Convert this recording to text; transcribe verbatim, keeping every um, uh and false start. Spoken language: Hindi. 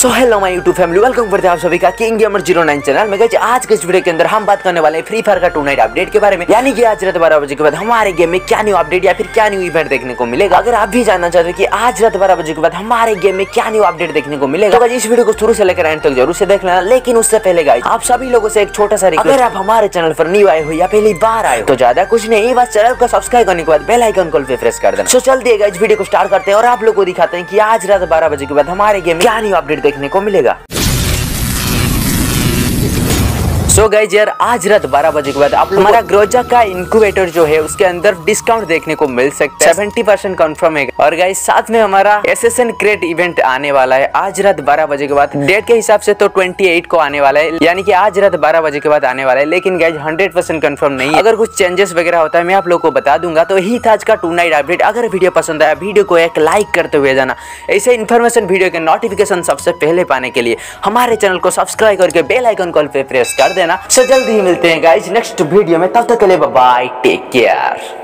So hello my YouTube family, welcome करते हैं आप सभी का king gamer zero nine channel में। गाइस आज के इस वीडियो के अंदर हम बात करने वाले हैं फ्री फायर का टू नाइट अपडेट के बारे में, यानी कि आज रात बारह बजे के बाद हमारे गेम में क्या न्यू अपडेट या फिर क्या न्यू इवेंट देखने को मिलेगा। अगर आप भी जानना चाहते हो कि आज रात बारह बजे के बाद हमारे गेम में क्या न्यू अपडेट देखने को मिलेगा, तो इस वीडियो को शुरू से लेकर एंड तक जरूर से देख लेना। लेकिन उससे पहले गाइस आप सभी लोगों से एक छोटा सा रिक्वेस्ट, अगर आप हमारे चैनल पर न्यू आए हो या पहली बार आए हो तो ज्यादा कुछ नहीं, बस चैनल को सब्सक्राइब करने के बाद बेल आइकन कॉल पे प्रेस कर देना। सो चलते गाइस वीडियो को स्टार्ट करते हैं और आप लोग को दिखाते हैं कि आज रात बारह बजे के बाद हमारे गेम में क्या न्यू अपडेट देखने को मिलेगा। सो so गाइज यार आज रात बारह बजे के बाद आप हमारा ग्रोजा का इंक्यूबेटर जो है उसके अंदर डिस्काउंट देखने को मिल सकता है, सेवेंटी परसेंट कंफर्म है। और गाइज साथ में हमारा एसएसएन क्रेट इवेंट आने वाला है आज रात बारह बजे के बाद। डेट के हिसाब से तो अट्ठाईस को आने वाला है, यानी कि आज रात बारह बजे के बाद आने वाला है। लेकिन गाइज हंड्रेड परसेंट कंफर्म नहीं है, अगर कुछ चेंजेस वगैरह होता है मैं आप लोग को बता दूंगा। तो यही था आज का टू नाइट अपडेट। अगर वीडियो पसंद आया वीडियो को एक लाइक करते हुए जाना। ऐसे इन्फॉर्मेशन वीडियो के नोटिफिकेशन सबसे पहले पाने के लिए हमारे चैनल को सब्सक्राइब करके बेल आइकन कॉल पे प्रेस कर देना। जल्दी ही मिलते हैं गाइज नेक्स्ट वीडियो में, तब तक के लिए बाय बाय, टेक केयर।